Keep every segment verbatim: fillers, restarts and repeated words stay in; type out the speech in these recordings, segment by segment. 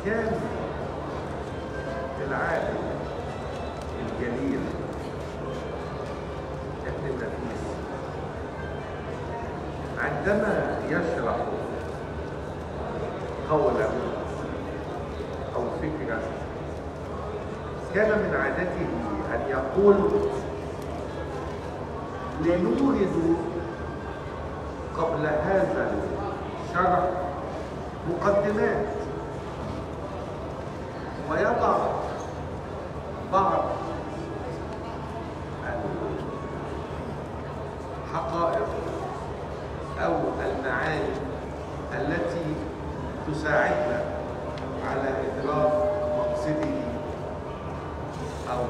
كان العالم الجليل ابن نفيس عندما يشرح قولا أو فكرة كان من عادته أن يقول: لنورد قبل هذا الشرح مقدمات، ويضع بعض الحقائق أو المعاني التي تساعدنا على إدراك مقصده أو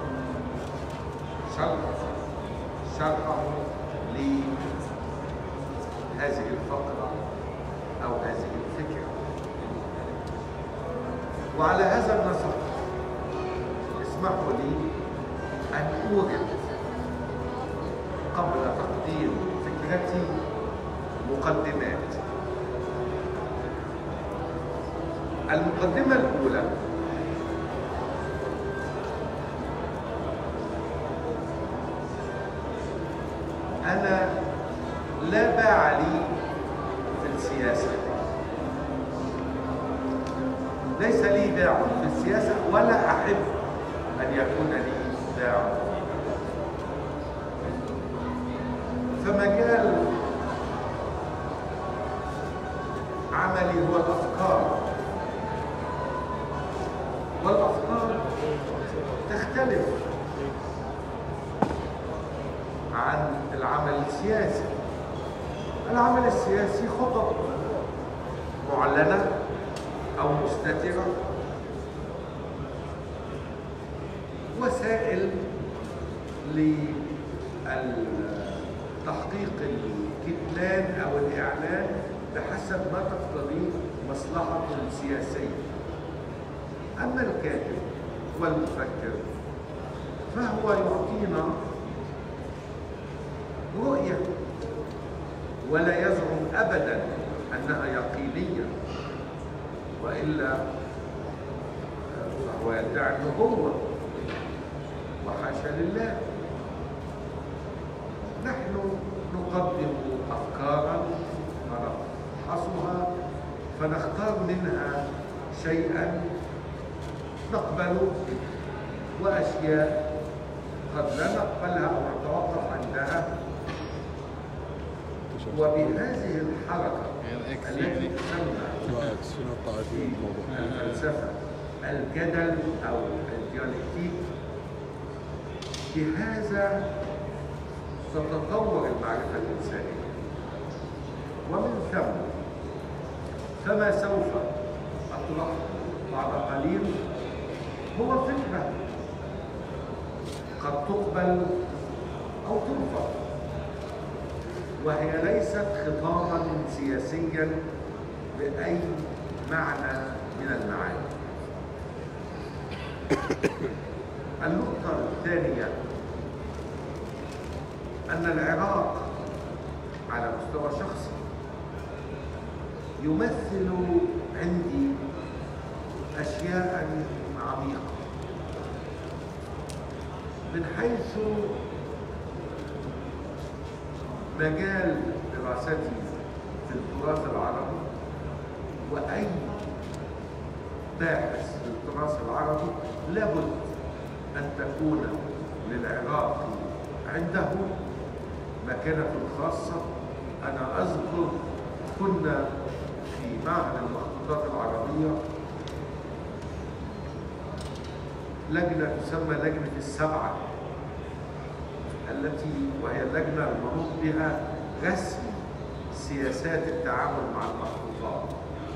شرح شرحه لهذه الفقرة أو هذه الفكرة. وعلى هذا النسق اسمحوا لي أن أوجد قبل تقديم فكرتي مقدمات. المقدمة الأولى: أنا لا باع لي في السياسة، ليس لي باع في السياسة ولا أحب أن يكون لي باع. فمجال عملي هو الأفكار، والأفكار تختلف عن العمل السياسي. العمل السياسي خطط معلنة أو مستترة، وسائل لتحقيق الكتلان أو الإعلان بحسب ما تقتضيه مصلحة سياسية. أما الكاتب والمفكر فهو يعطينا رؤية ولا يزعم أبدا أنها يقينية، وإلا فهو يدعي النبوة، وحاشا لله. نحن نقدم أفكارا فنفحصها فنختار منها شيئا نقبله، وأشياء قد لا نقبلها أو نتوقف عندها. وبهذه الحركة التي تسمى في الفلسفة الجدل أو الديالكتيك، بهذا تتطور المعرفة الإنسانية. ومن ثم فما سوف أطرحه بعد قليل هو فكرة قد تقبل أو ترفض، وهي ليست خطابا سياسيا بأي معنى من المعاني. النقطة الثانية أن العراق على مستوى شخصي يمثل عندي أشياء عميقة، من حيث مجال دراستي في التراث العربي. وأي باحث في التراث العربي لابد أن تكون للعراق عنده مكانة خاصة. أنا أذكر كنا في معهد المخطوطات العربية لجنة تسمى لجنة السبعة، التي وهي اللجنة المنوط بها رسم سياسات التعامل مع المخطوطات.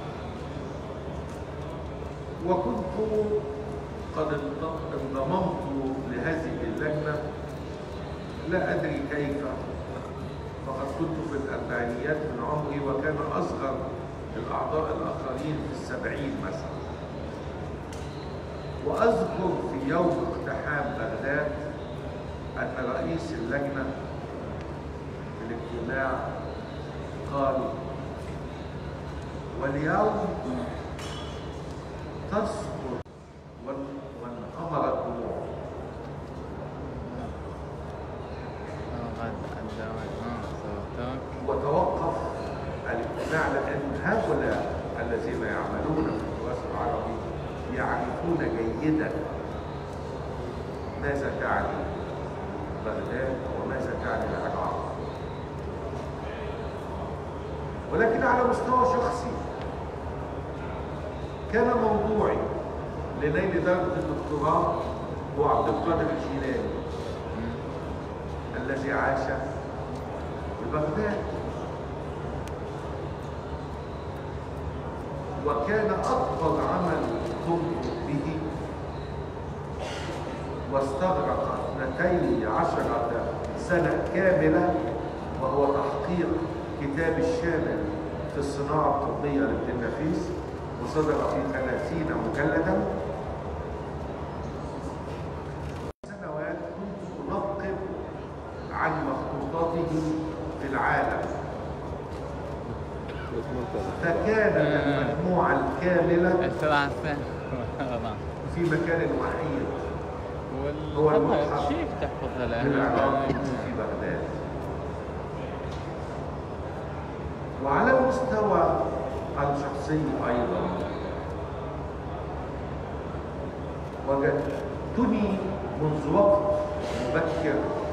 وكنت قد انضممت لهذه اللجنة لا أدري كيف، فقد كنت في الأربعينيات من عمري، وكان أصغر الأعضاء الآخرين في السبعين مثلا. وأذكر في يوم اقتحام بغداد أن رئيس اللجنة في الاجتماع قال: واليوم تسقط وانهمرت دموعه. وتوقف الاجتماع لأن هؤلاء الذين يعملون في التراث العربي يعرفون جيدا ماذا تعني بغداد وماذا تعني العراق. ولكن على مستوى شخصي كان موضوعي لنيل درجة الدكتوراه هو عبد القادر الجيلاني الذي عاش ببغداد، وكان أكبر عمل قمت به واستغرق اثنتي عشرة سنة كاملة، وهو تحقيق كتاب الشامل في الصناعة الطبية لابن النفيس، وصدر في ثلاثين مجلدا. سنوات كنت أنقب عن مخطوطاته في العالم، فكانت المجموعة الكاملة في مكان وحيد هو المتحف للعراق في بغداد. وعلى المستوى الشخصي أيضا وجدتني منذ وقت مبكر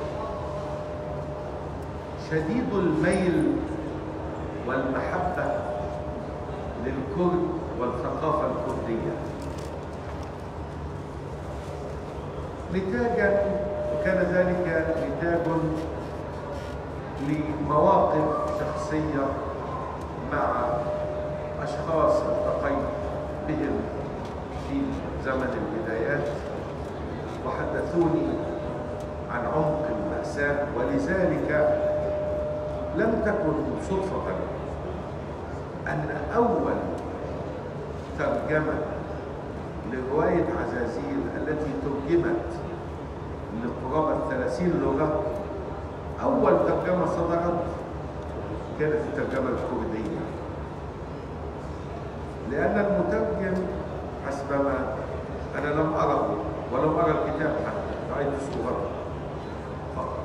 شديد الميل والمحبة للكرد والثقافة الكردية، نتاجا وكان ذلك نتاج لمواقف شخصية مع أشخاص التقيت بهم في زمن البدايات وحدثوني عن عمق المأساة. ولذلك لم تكن صدفة أن أول ترجمة لرواية عزازيل التي ترجمت لقرابة ثلاثين لغة، أول ترجمة صدرت كانت الترجمة الكردية، لأن المترجم حسبما أنا لم أره ولم أرى الكتاب حتى رأيت صورته فقط،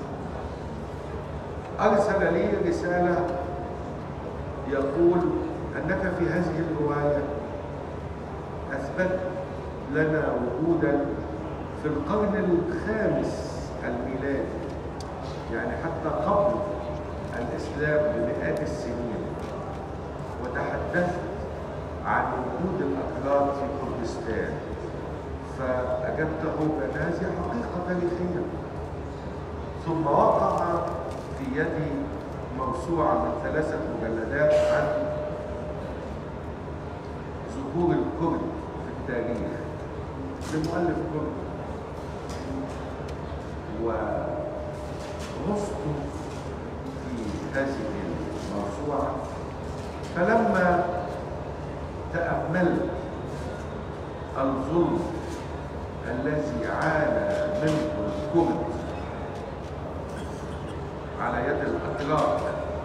أرسل لي رسالة يقول أنك في هذه الرواية أثبت لنا وجودا في القرن الخامس الميلادي، يعني حتى قبل الإسلام بمئات السنين، وتحدثت عن وجود الأكراد في كردستان. فأجبته بأن هذه حقيقة تاريخية. ثم وقع في يدي موسوعة من ثلاثة مجلدات عن ظهور الكرد في التاريخ لمؤلف كردي، ونصت في هذه الموسوعة. فلما تأملت الظلم الذي عانى منه الكرد على يد الأتراك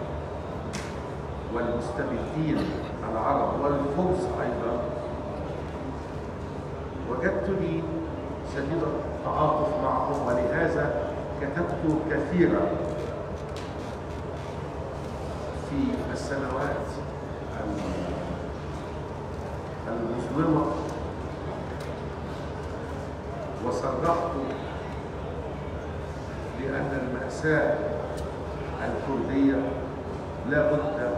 والمستبدين العرب والفرس أيضا، وجدتني شديد التعاطف معهم، ولهذا كتبت كثيرا في السنوات المظلمة، وصرحت بأن المأساة الكردية لا بد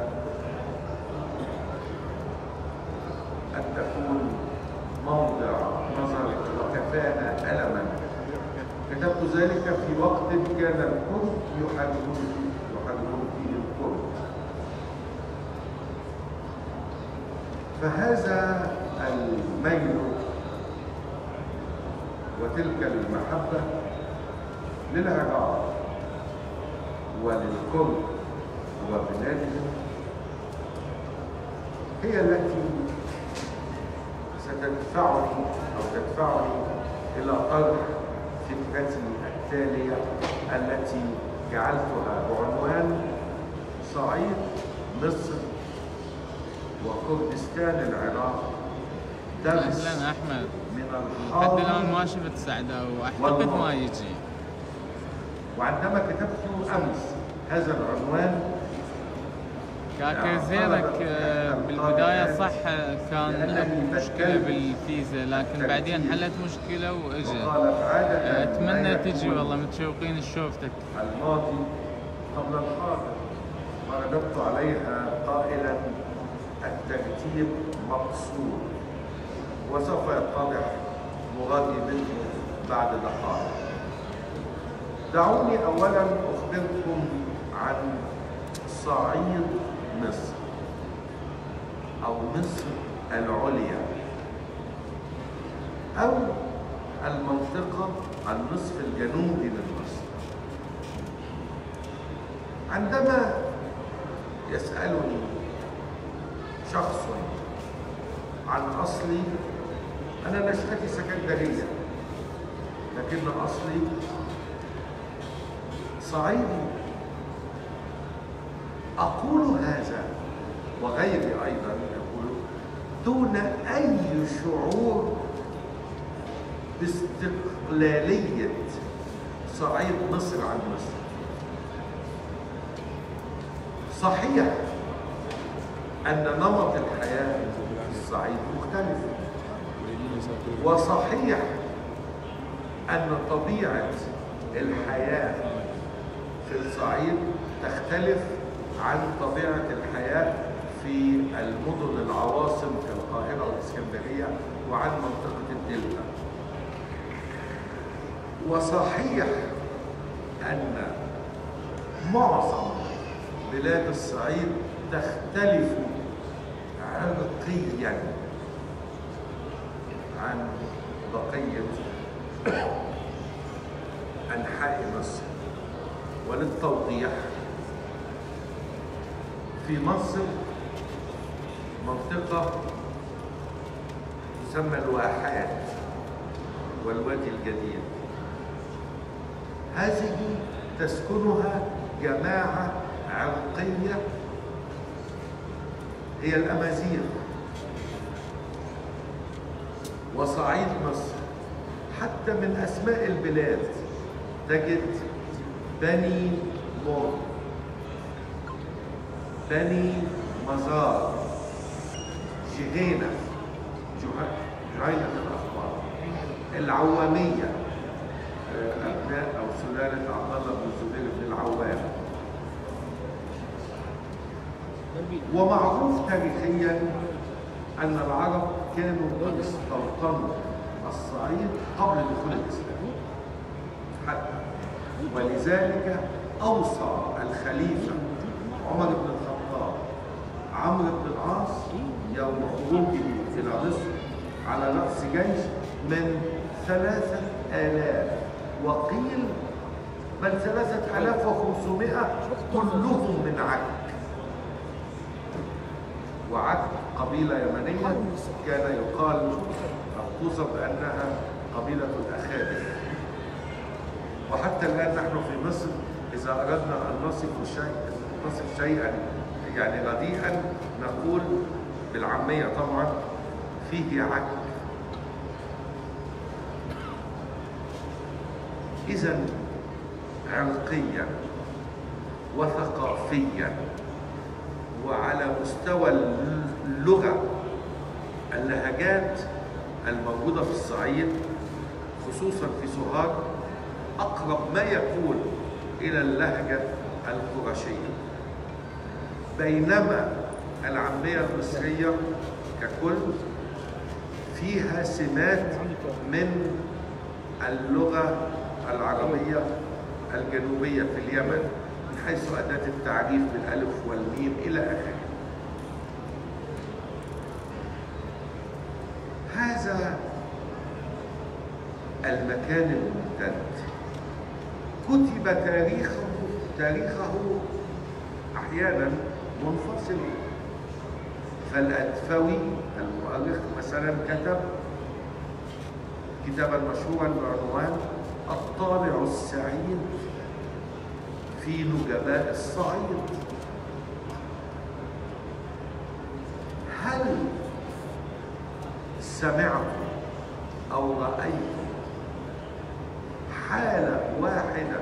أن تكون موضع نظر وكفانا ألما. كتبت ذلك في وقت كان الكرد يحاربون فيه يحاربون فيه الكرد. فهذا الميل وتلك المحبة للعراق وللكرد وبلادهم هي التي ستدفعني أو تدفعني إلى طرح فكرتي التالية التي جعلتها بعنوان صعيد مصر وكردستان العراق درس أهلا أحمد. من لحد الآن الحاضر ما شفت سعدة وأعتقد ما يجي. وعندما كتبت أمس هذا العنوان كاكا زينك بالبداية صح كان أكو مشكلة بالفيزا، لكن بعدين حلت مشكلة وإجا. أتمنى تجي والله، متشوقين لشوفتك. الماضي قبل الحاضر ورددت عليها قائلا الترتيب مقصود، وسوف يتضح مرادي منه بعد دقائق. دعوني أولا أخبركم عن صعيد مصر أو مصر العليا أو المنطقة النصف الجنوبي من مصر. عندما يسألني شخص عن أصلي، أنا نشأتي سكندرية لكن أصلي صعيدي. أقول هذا وغيري أيضا يقول دون أي شعور باستقلالية صعيد مصر عن مصر. صحيح أن نمط الحياة في الصعيد مختلف، وصحيح أن طبيعة الحياة في الصعيد تختلف عن طبيعة الحياة في المدن العواصم كالقاهرة والإسكندرية وعن منطقة الدلتا. وصحيح أن معظم بلاد الصعيد تختلف عرقيا عن بقية أنحاء مصر. وللتوضيح، في مصر منطقة تسمى الواحات والوادي الجديد، هذه تسكنها جماعة عرقية هي الأمازيغ. وصعيد مصر حتى من أسماء البلاد تجد بني مر، بني مزار، جهينة، جهينة الأخبار، العوامية، أبناء أو سلالة عبد الله بن الزبير بن العوام. ومعروف تاريخيا أن العرب كانوا قد استوطنوا الصعيد قبل دخول الإسلام حتى، ولذلك أوصى الخليفة عمر بن الخطاب عمرو بن العاص يوم خروجه إلى مصر على رأس جيش من ثلاثة آلاف وقيل بل ثلاثة آلاف وخمسمائة كلهم من عك. وعك قبيلة يمنية كان يقال أو توصف بأنها قبيلة الأخابر. وحتى الآن نحن في مصر إذا أردنا أن نصف شيء نصف شيئا يعني رديئا نقول بالعامية طبعا فيه عك. إذا عرقيا وثقافيا وعلى مستوى اللغة، اللهجات الموجودة في الصعيد خصوصا في سوهاج أقرب ما يكون إلى اللهجة القرشية، بينما العامية المصرية ككل فيها سمات من اللغة العربية الجنوبية في اليمن من حيث أداة التعريف بالألف والميم إلى آخره. هذا المكان الممتد كتب تاريخه تاريخه أحيانا منفصل. فالأدفوي المؤرخ مثلا كتب كتابا مشهورا بعنوان الطالع السعيد في نجباء الصعيد. هل سمعتم أو رأيتم حالة واحدة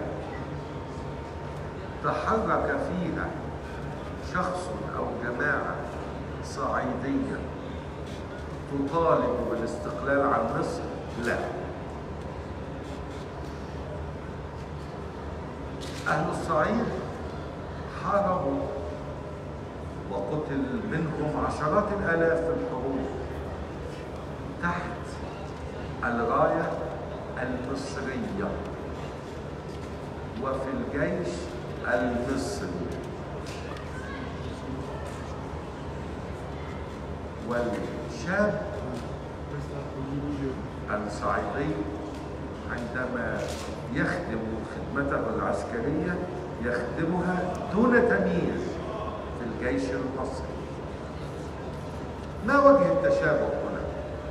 تحرك فيها شخص أو جماعة صعيدية تطالب بالاستقلال عن مصر؟ لا. أهل الصعيد حاربوا وقتل منهم عشرات الآلاف في الحروب تحت الراية المصرية وفي الجيش المصري، والشاب الصعيدي عندما يخدم خدمته العسكرية يخدمها دون تمييز في الجيش المصري. ما وجه التشابه هنا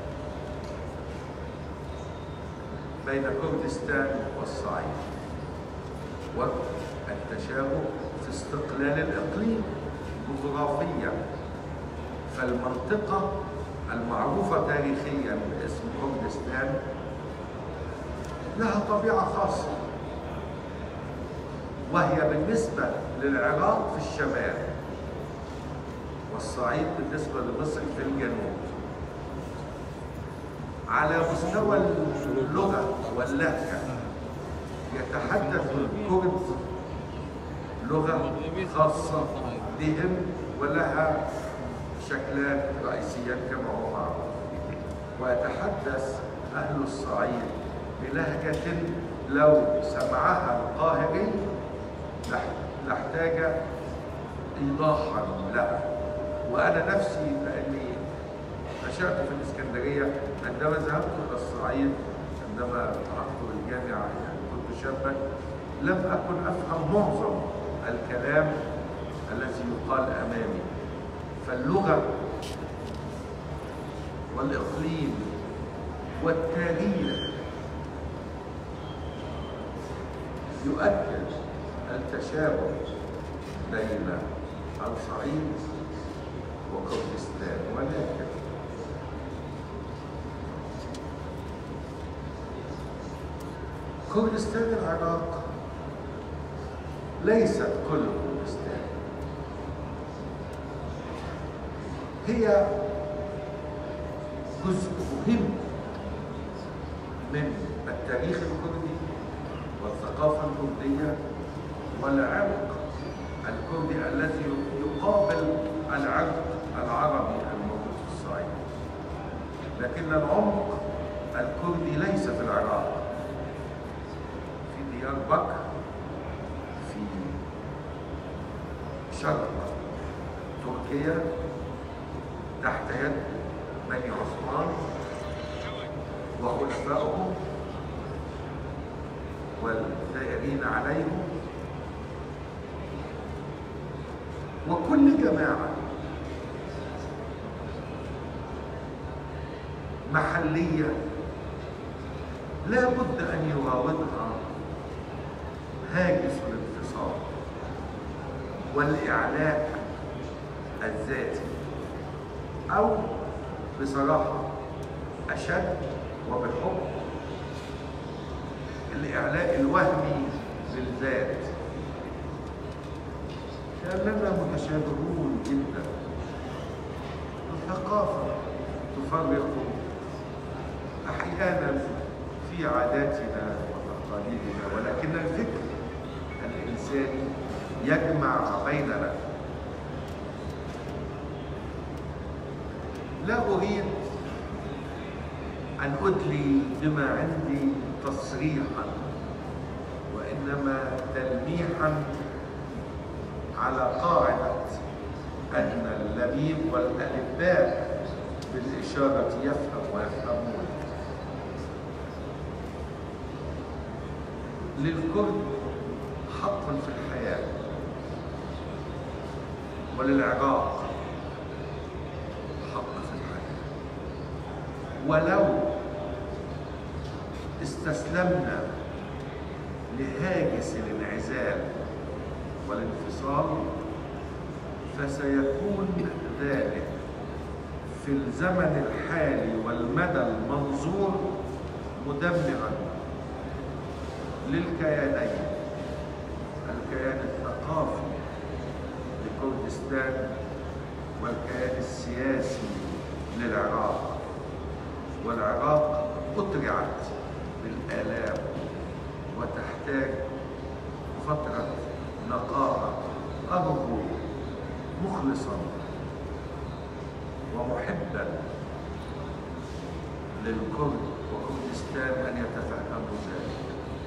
بين كردستان والصعيد؟ وجه التشابه في استقلال الإقليم جغرافيا، فالمنطقة المعروفة تاريخيا باسم كردستان لها طبيعة خاصة، وهي بالنسبة للعراق في الشمال والصعيد بالنسبة لمصر في الجنوب. على مستوى اللغة واللهجة يتحدث الكرد لغة خاصة بهم ولها شكلان رئيسيان كما هو معروف، ويتحدث أهل الصعيد بلهجة لو سمعها القاهري لاحتاج إيضاحا لها. وأنا نفسي لأني نشأت في الإسكندرية، عندما ذهبت إلى الصعيد عندما أحضر الجامعة يعني كنت شابا لم أكن أفهم معظم الكلام الذي يقال أمامي. فاللغة والإقليم والتاريخ يؤكد التشابه بين الصعيد وكردستان، ولكن كردستان العراق ليست كل كردستان، هي جزء مهم من التاريخ الكردي والثقافة الكردية والعرق الكردي الذي يقابل العرق العربي الموجود في الصعيد. لكن العمق الكردي ليس في العراق، في ديار بكر، في شرق تركيا تحت يد بني عثمان وخلفائهم والدائرين عليهم، وكل جماعة محلية لا بد أن يراودها هاجس الانفصال والإعلاء الذاتي، أو بصراحة أشد وبحب الإعلاء الوهمي للذات. لأننا متشابهون جدا، الثقافة تفرق أحيانا في عاداتنا وتقاليدنا، ولكن الفكر الإنساني يجمع بيننا. لا أريد أن أدلي بما عندي تصريحا، وإنما تلميحا على قاعدة أن اللبيب والألباء بالإشارة يفهم ويفهمون. للكرد حق في الحياة، وللعراق حق في الحياة. ولو استسلمنا لهاجس الانعزال والانفصال فسيكون ذلك في الزمن الحالي والمدى المنظور مدمرا للكيانين، الكيان الثقافي لكردستان والكيان السياسي للعراق. والعراق أترعت بالآلام وتحتاج فترة نقاهة. أرجو مخلصا ومحبا للكرد وكردستان أن يتفهموا ذلك،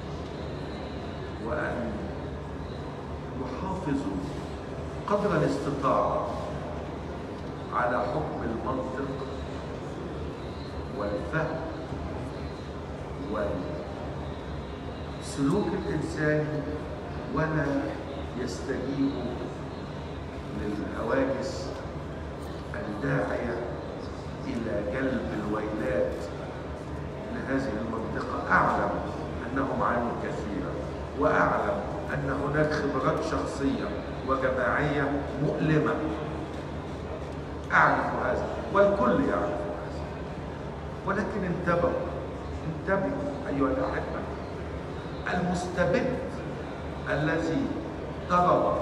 وأن يحافظوا قدر الاستطاعة على حكم المنطق والفهم والسلوك الإنساني، ولا يستجيبوا للهواجس الداعية إلى جلب الويلات لهذه المنطقة. أعلم أنهم عانوا كثيرا، وأعلم أن هناك خبرات شخصية وجماعية مؤلمة، أعرف هذا والكل يعرف هذا، ولكن انتبهوا انتبهوا أيها الأحبة. المستبد الذي ضرب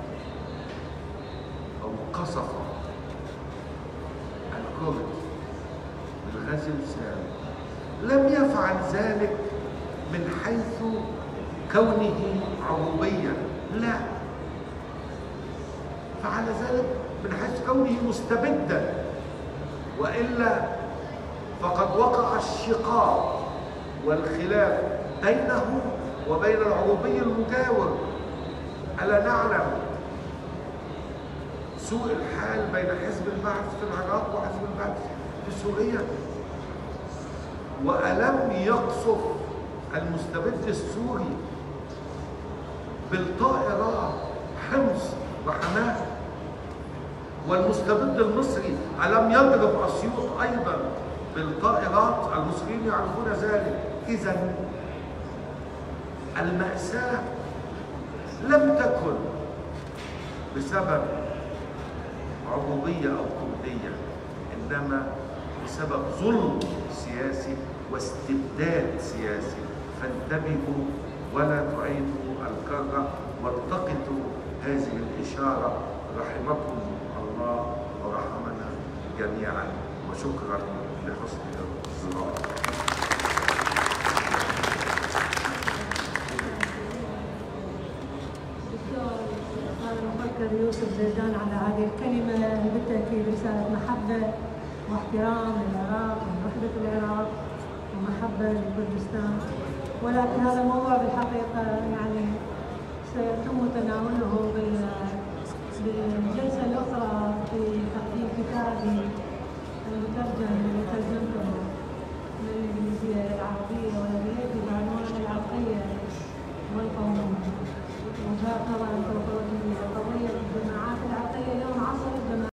أو قصف الكرد بالغاز السام لم يفعل ذلك من حيث كونه عروبيا، لا، فعل ذلك من حيث كونه مستبدا، وإلا فقد وقع الشقاق والخلاف بينه وبين العروبي المجاور. ألا نعلم سوء الحال بين حزب البعث في العراق وحزب البعث في سوريا؟ وألم يقصف المستبد السوري بالطائرات حمص وحماه؟ والمستبد المصري ألم يضرب أسيوط أيضا بالطائرات؟ المصريين يعرفون ذلك. إذن المأساة لم تكن بسبب عروبية أو كردية، إنما بسبب ظلم سياسي واستبداد سياسي. فانتبهوا ولا تعيدوا الكرة، والتقطوا هذه الإشارة رحمكم الله ورحمنا جميعا. وشكرا لحسن الإصغاء. يوسف زيدان على هذه الكلمة، بالتأكيد رسالة محبة واحترام للعراق ووحدة العراق ومحبة لكردستان، ولكن هذا الموضوع بالحقيقة يعني سيتم تناوله